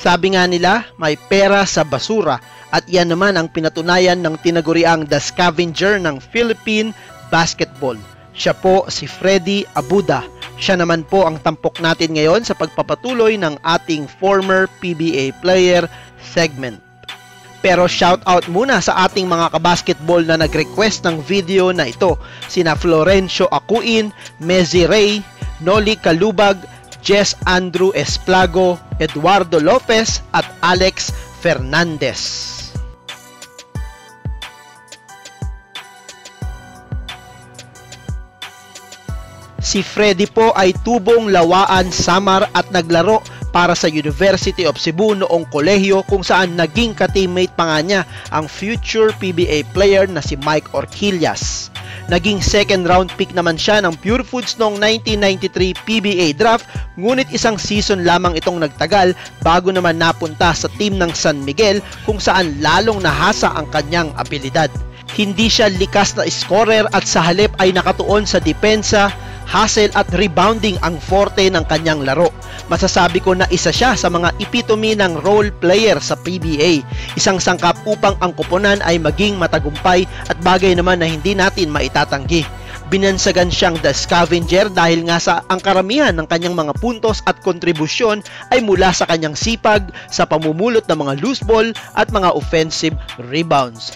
Sabi nga nila, may pera sa basura at yan naman ang pinatunayan ng tinaguriang The Scavenger ng Philippine Basketball. Siya po si Freddy Abuda. Siya naman po ang tampok natin ngayon sa pagpapatuloy ng ating former PBA player segment. Pero shoutout muna sa ating mga kabasketball na nag-request ng video na ito. Sina Florencio Acuin, Mezzi Ray, Noli Calubag, Jess Andrew Esplago, Eduardo Lopez at Alex Fernandez. Si Freddy po ay tubong Lawaan, Samar at naglaro para sa University of Cebu noong kolehiyo kung saan naging ka-teammate pa nga niya ang future PBA player na si Mike Orquillas. Naging second round pick naman siya ng Pure Foods noong 1993 PBA draft, ngunit isang season lamang itong nagtagal bago naman napunta sa team ng San Miguel kung saan lalong nahasa ang kanyang abilidad. Hindi siya likas na scorer at sa halip ay nakatuon sa depensa, hustle at rebounding ang forte ng kanyang laro. Masasabi ko na isa siya sa mga epitome ng role player sa PBA. Isang sangkap upang ang koponan ay maging matagumpay at bagay naman na hindi natin maitatanggi. Binansagan siyang The Scavenger dahil nga sa ang karamihan ng kanyang mga puntos at kontribusyon ay mula sa kanyang sipag sa pamumulot ng mga loose ball at mga offensive rebounds.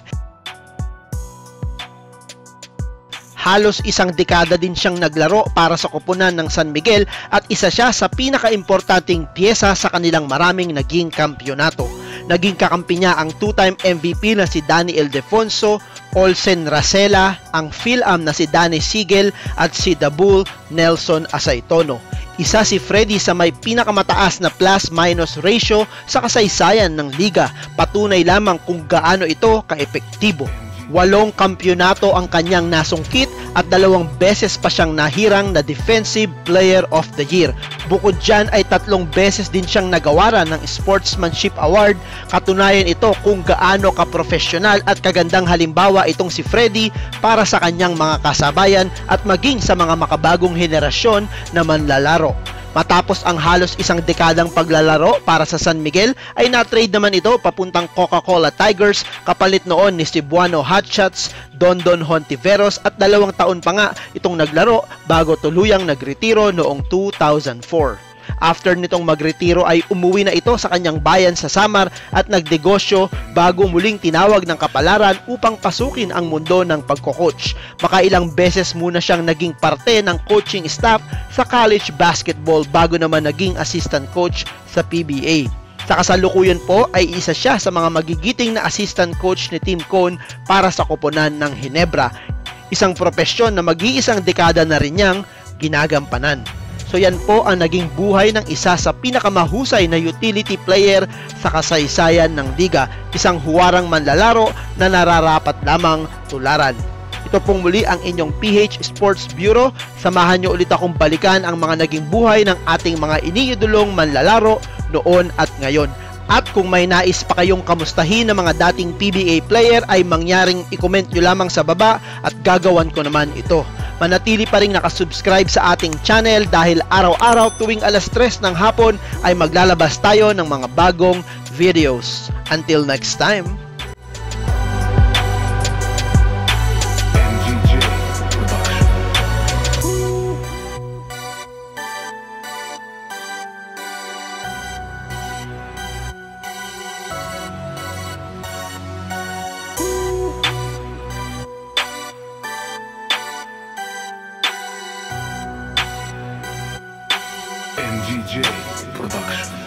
Halos isang dekada din siyang naglaro para sa koponan ng San Miguel at isa siya sa pinakaimportanteng piyesa sa kanilang maraming naging kampyonato. Naging kakampi niya ang two-time MVP na si Danny Ildefonso, Olsen Racela, ang Phil-Am na si Danny Sigel at si The Bull Nelson Asaitono. Isa si Freddy sa may pinakamataas na plus-minus ratio sa kasaysayan ng liga. Patunay lamang kung gaano ito kaepektibo. 8 kampyonato ang kanyang nasungkit at 2 beses pa siyang nahirang na Defensive Player of the Year. Bukod dyan ay 3 beses din siyang nagawaran ng Sportsmanship Award. Katunayan ito kung gaano kaprofesyonal at kagandang halimbawa itong si Freddy para sa kanyang mga kasabayan at maging sa mga makabagong henerasyon na manlalaro. Matapos ang halos isang dekadang paglalaro para sa San Miguel ay na-trade naman ito papuntang Coca-Cola Tigers kapalit noon ni Cebuano Hotshots, Dondon Hontiveros at 2 taon pa nga itong naglaro bago tuluyang nagretiro noong 2004. After nitong magretiro ay umuwi na ito sa kanyang bayan sa Samar at nagnegosyo bago muling tinawag ng kapalaran upang pasukin ang mundo ng pagko-coach. Makailang beses muna siyang naging parte ng coaching staff sa college basketball bago naman naging assistant coach sa PBA. Sa kasalukuyan po ay isa siya sa mga magigiting na assistant coach ni Tim Cone para sa koponan ng Ginebra. Isang propesyon na mag-iisang dekada na rin niyang ginagampanan. So yan po ang naging buhay ng isa sa pinakamahusay na utility player sa kasaysayan ng liga, isang huwarang manlalaro na nararapat lamang tularan. Ito pong muli ang inyong PH Sports Bureau. Samahan nyo ulit akong balikan ang mga naging buhay ng ating mga iniidolong manlalaro noon at ngayon. At kung may nais pa kayong kamustahin ng mga dating PBA player ay mangyaring i-comment nyo lamang sa baba at gagawan ko naman ito. Manatili pa rin nakasubscribe sa ating channel dahil araw-araw tuwing alas 3 ng hapon ay maglalabas tayo ng mga bagong videos. Until next time! MGJ Production.